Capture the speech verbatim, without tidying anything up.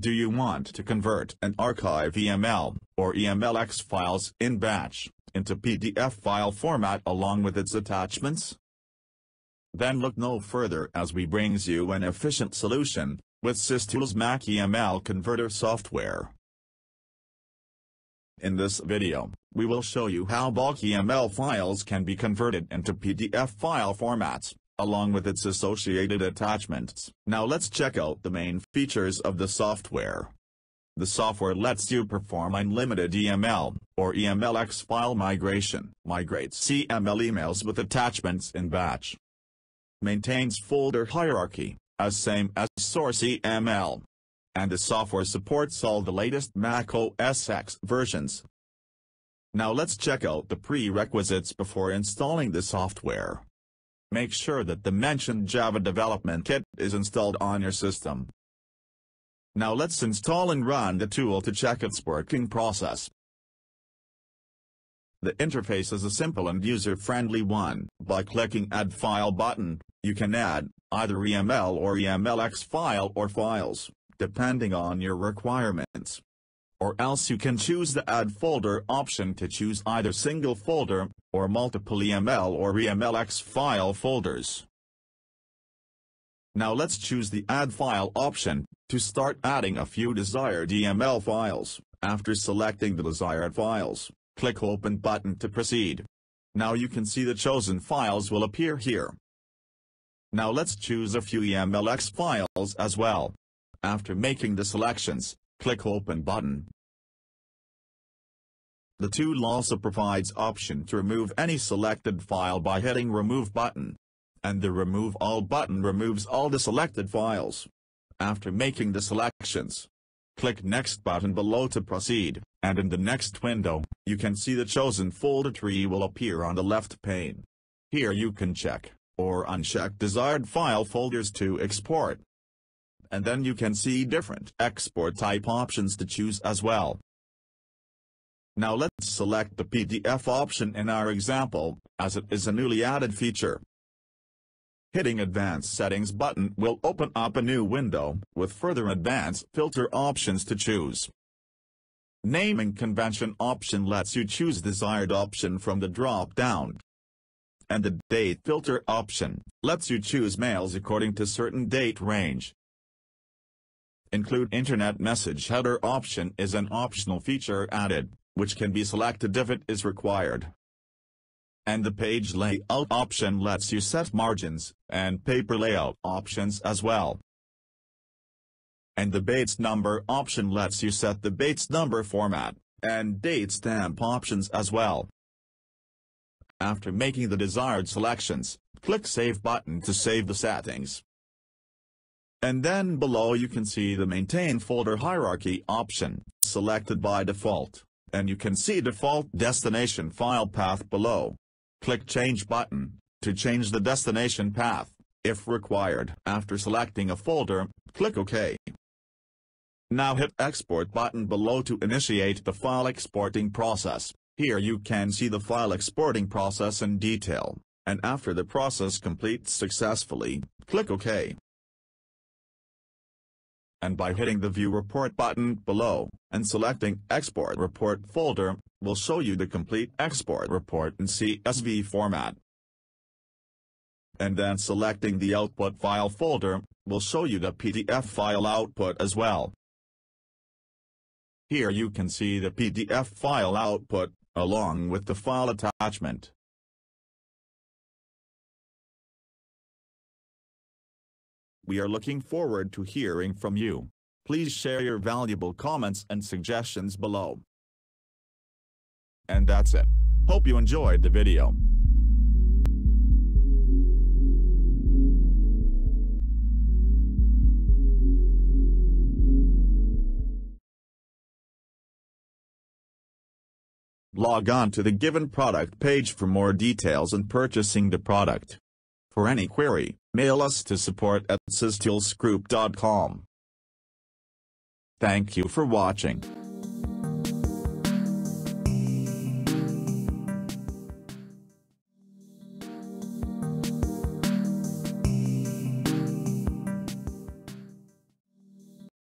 Do you want to convert and archive E M L or E M L X files in batch into P D F file format along with its attachments? Then look no further as we brings you an efficient solution with SysTools Mac E M L converter software. In this video, we will show you how bulk E M L files can be converted into P D F file formats, along with its associated attachments. Now let's check out the main features of the software. The software lets you perform unlimited E M L or E M L X file migration, migrates E M L emails with attachments in batch, maintains folder hierarchy, as same as source E M L, and the software supports all the latest macOS X versions. Now let's check out the prerequisites before installing the software. Make sure that the mentioned Java development kit is installed on your system. Now let's install and run the tool to check its working process. The interface is a simple and user-friendly one. By clicking Add File button, you can add either E M L or E M L X file or files, depending on your requirements. Or else you can choose the Add Folder option to choose either single folder, or multiple E M L or E M L X file folders. Now let's choose the Add File option, to start adding a few desired E M L files. After selecting the desired files, click Open button to proceed. Now you can see the chosen files will appear here. Now let's choose a few E M L X files as well. After making the selections, click Open button. The tool also provides option to remove any selected file by hitting Remove button. And the Remove All button removes all the selected files. After making the selections, click Next button below to proceed, and in the next window, you can see the chosen folder tree will appear on the left pane. Here you can check, or uncheck desired file folders to export. And then you can see different export type options to choose as well. Now let's select the P D F option in our example, as it is a newly added feature. Hitting Advanced Settings button will open up a new window with further advanced filter options to choose. Naming convention option lets you choose desired option from the drop-down. And the Date filter option lets you choose mails according to certain date range. Include Internet Message Header option is an optional feature added, which can be selected if it is required. And the Page Layout option lets you set margins and paper layout options as well. And the Bates Number option lets you set the Bates Number format and date stamp options as well. After making the desired selections, click Save button to save the settings. And then below you can see the Maintain Folder Hierarchy option, selected by default, and you can see default destination file path below. Click Change button, to change the destination path, if required. After selecting a folder, click OK. Now hit Export button below to initiate the file exporting process. Here you can see the file exporting process in detail, and after the process completes successfully, click OK. And by hitting the View Report button below, and selecting Export Report folder, will show you the complete export report in C S V format. And then selecting the Output File folder, will show you the P D F file output as well. Here you can see the P D F file output, along with the file attachment. We are looking forward to hearing from you. Please share your valuable comments and suggestions below. And that's it. Hope you enjoyed the video. Log on to the given product page for more details and purchasing the product. For any query, mail us to support at systoolsgroup dot com. Thank you for watching.